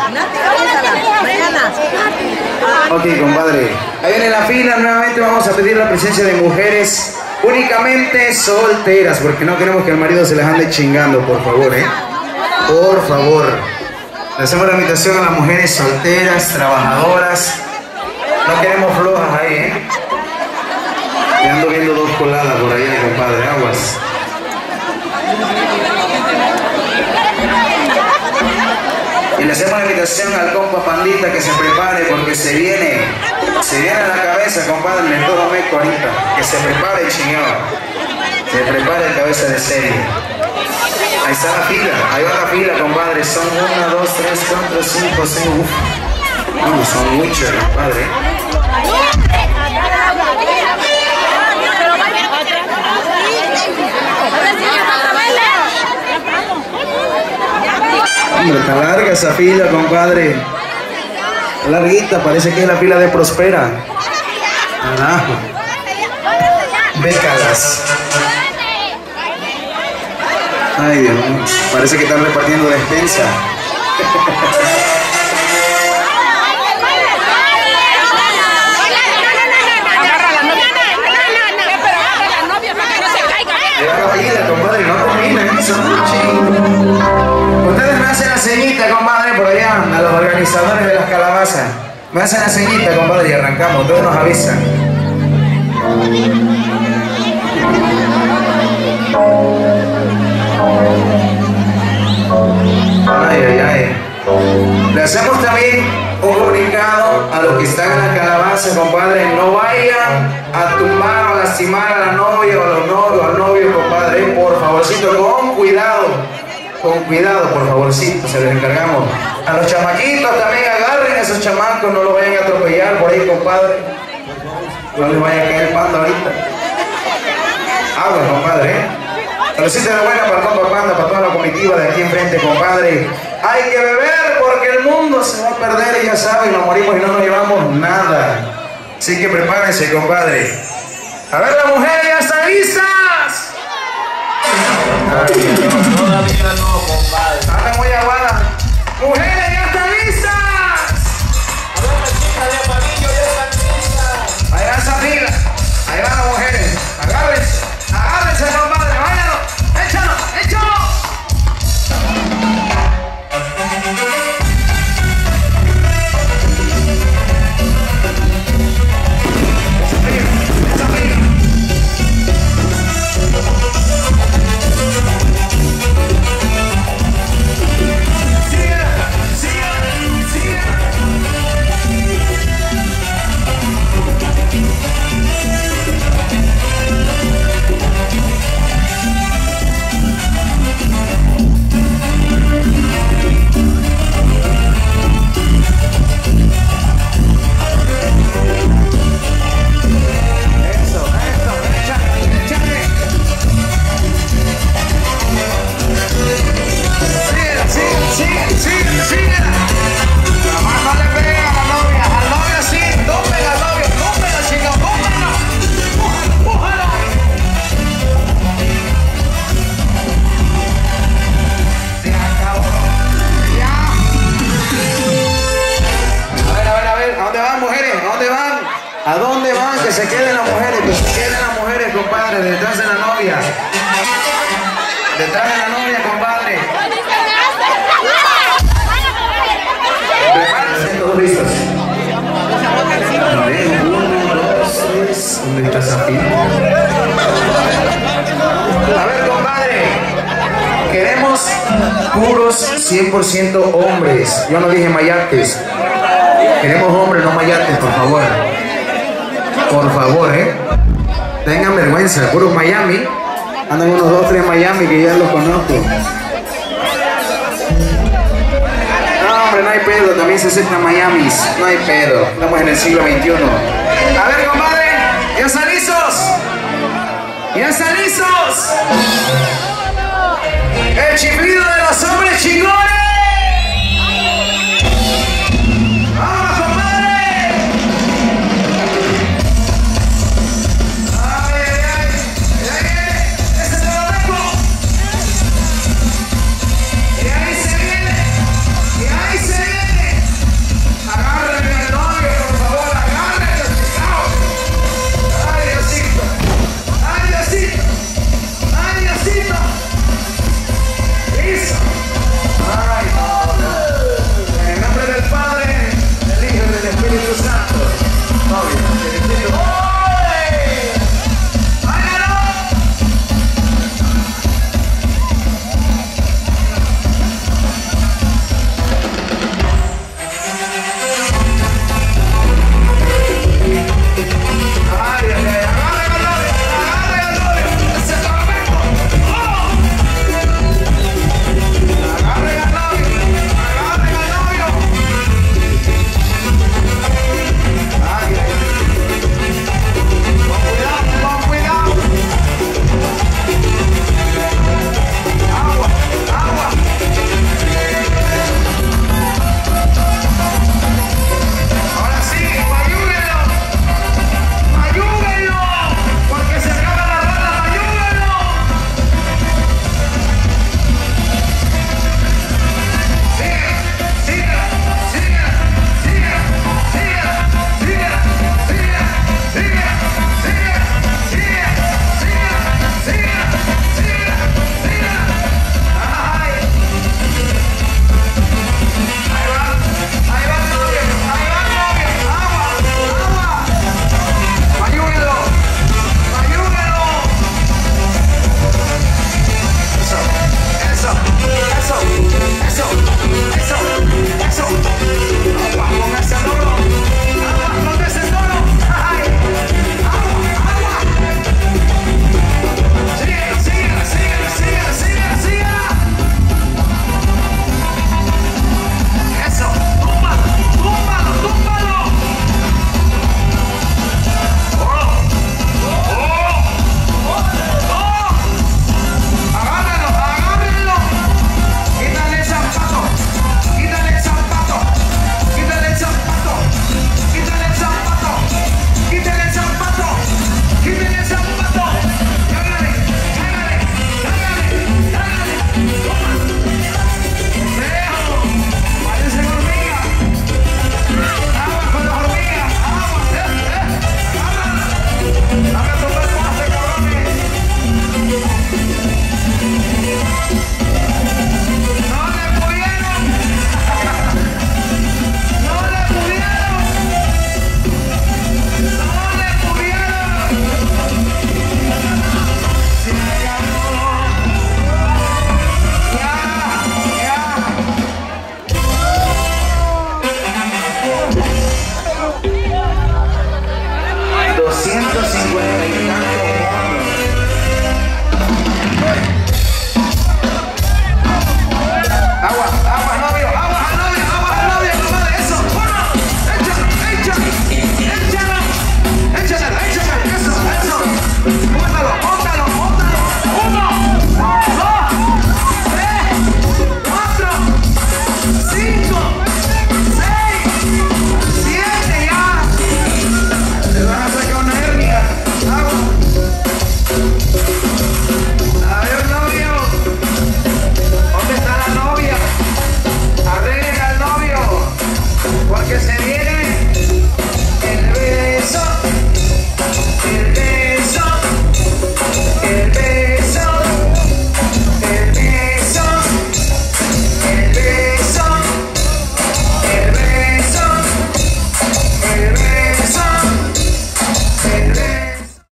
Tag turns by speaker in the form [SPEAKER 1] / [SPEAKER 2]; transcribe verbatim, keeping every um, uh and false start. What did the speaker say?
[SPEAKER 1] Ok, compadre. Ahí viene la fila. Nuevamente vamos a pedir la presencia de mujeres únicamente solteras, porque no queremos que el marido se les ande chingando, por favor, ¿eh? Por favor. Le hacemos la invitación a las mujeres solteras, trabajadoras. No queremos flojas ahí, ¿eh? Y ando viendo dos coladas por allá, compadre. Aguas. Y le hacemos la invitación al compa Pandita que se prepare porque se viene, se viene a la cabeza, compadre, de todo Meco ahorita. Que se prepare, chingado. Se prepare el cabeza de serie. Ahí está la fila, ahí va la fila, compadre. Son una, dos, tres, cuatro, cinco, seis. Uf. No, son muchos, compadre. Hombre, está larga esa fila, compadre. Está larguita, parece que es la fila de Prospera. Carajo. Bécalas. Ay, Dios mío. Parece que están repartiendo despensa. Compadre, no termina eso. Ustedes me hacen la ceñita, compadre, por allá, a los organizadores de las calabazas. Me hacen la ceñita, compadre, y arrancamos. Ustedes nos avisan. Ay, ay, ay. Le hacemos también un comunicado a los que están en la calabaza, compadre. No vayan a tumbar o lastimar a la novia o a los novios, al novio, compadre. Por favorcito, con cuidado. Con cuidado, por favorcito, se les encargamos. A los chamaquitos también agarren a esos chamacos, no los vayan a atropellar por ahí, compadre. No les vaya a caer el panda ahorita. Agua, compadre, ¿eh? Saludcita de buena para el compa Panda, para toda la comitiva de aquí enfrente, compadre. Hay que beber porque el mundo se va a perder y ya saben, nos morimos y no nos llevamos nada. Así que prepárense, compadre. A ver, las mujeres ya están listas. Ay, no, todavía no, compadre. Están muy aguadas. Mujeres ya están listas. A ver, las chicas de Apanillo ya están listas. Ahí va esa fila. Ahí van las mujeres. Agárrense. Agárrense, compadre. Váyanlo. Échalo. Échalo. ¿A dónde van? Que se queden las mujeres, que se queden las mujeres, compadre, detrás de la novia. Detrás de la novia, compadre. Prepárense, todos listos. Uno, dos, tres. ¿Dónde está esa fila? A ver, compadre. Queremos puros cien por ciento hombres. Yo no dije mayates. Queremos hombres, no mayates, por favor. Por favor, eh. Tengan vergüenza, puro Miami. Andan unos dos, tres Miami que ya los conozco. No, hombre, no hay pedo, también se aceptan Miamis. No hay pedo, estamos en el siglo veintiuno. A ver, compadre, ¿ya están listos? ¿Ya están listos? El chiflido de los hombres chingones.